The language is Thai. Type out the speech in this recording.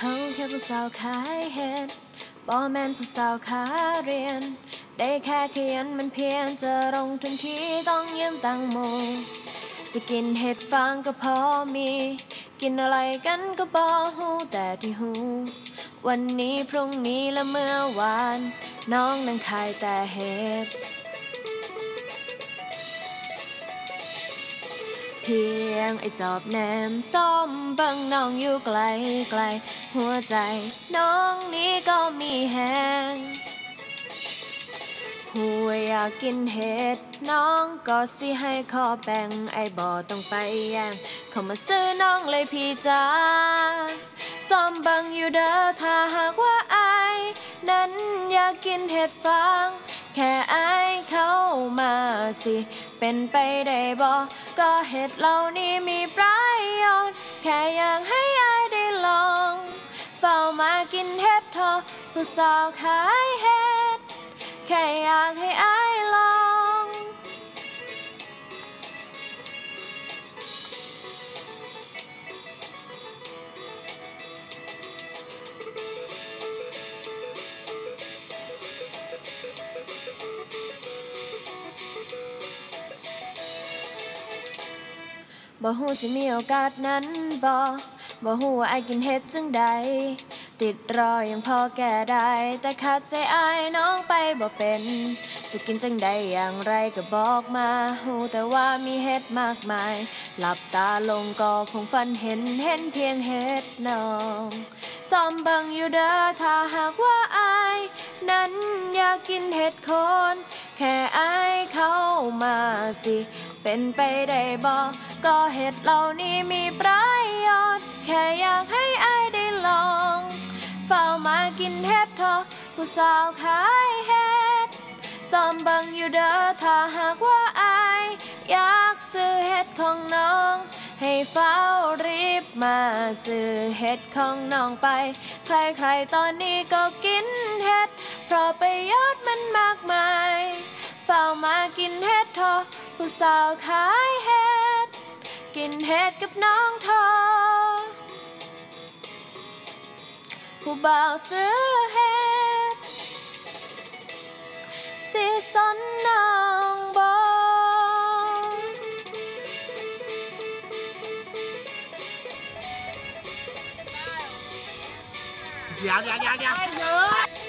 เฮาแค่ผู้สาวขายเห็ดบ่แม่นผู้สาวขาเรียนได้แค่ขยันมันเพียรจะลงทุนที่ต้องยืมตังโมจะกินเห็ดฟางก็พอมีกินอะไรกันก็บ่ฮู้แต่ที่ฮู้วันนี้พรุ่งนี้และเมื่อวานน้องนั่งขายแต่เห็ดเพียงไอ้จอบแหนมส้มเบิ่งน้องอยู่ไกลไกลหัวใจน้องนี้ก็มีแหงหัวอยากกินเห็ดน้องก็สิให้ขอแบ่งไอ้บ่ต้องไปแย่งเข้ามาซื้อน้องเลยพี่จ้าซ้อมเบิ่งอยู่เด้อถ้าหากว่าอายนั้นอยากกินเห็ดฟางแค่อายเข้ามาสิเป็นไปได้บ่ก็เห็ดเหล่านี้มีประโยชน์แค่อยากให้อายได้ลองเฝ้ามากินเห็ดเถอะผู้สาวขายเห็ดแค่อยากให้อายลองบ่ฮู้สิมีโอกาสนั้นบ่ฮู้ว่าอายกินเห็ดจังใดติดรอยังพอแก้ได้แต่ขัดใจอายน้องไปบ่เป็นจะกินจังใดอย่างไรก็บอกมาฮู้แต่ว่ามีเห็ดมากมายหลับตาลงก็คงฝันเห็นเพียงเห็ดน้องซ้อมเบิ่งอยู่เด้อถ้าหากว่าอายนั้นอยากกินเห็ดโคนแค่อายเข้ามาสิเป็นไปได้บ่ก็เห็ดเหล่านี้มีประโยชน์แค่อยากให้อายได้ลองเฝ้ามากินเห็ดเถอะผู้สาวขายเห็ดซ้อมเบิ่งอยู่เด้อถ้าหากว่าอายอยากซื้อเห็ดของน้องให้เฝ้ารีบมาซื้อเห็ดของน้องไปใครๆตอนนี้ก็กินเห็ดเพราะประโยชน์มันมากมายเฝ้ามากินเห็ดเถอะผู้สาวขายเห็ดกินเห็ดกับน้องเธอผู้บ่าวซื้อเห็ดสิสนน้องบ่เดี๋ยว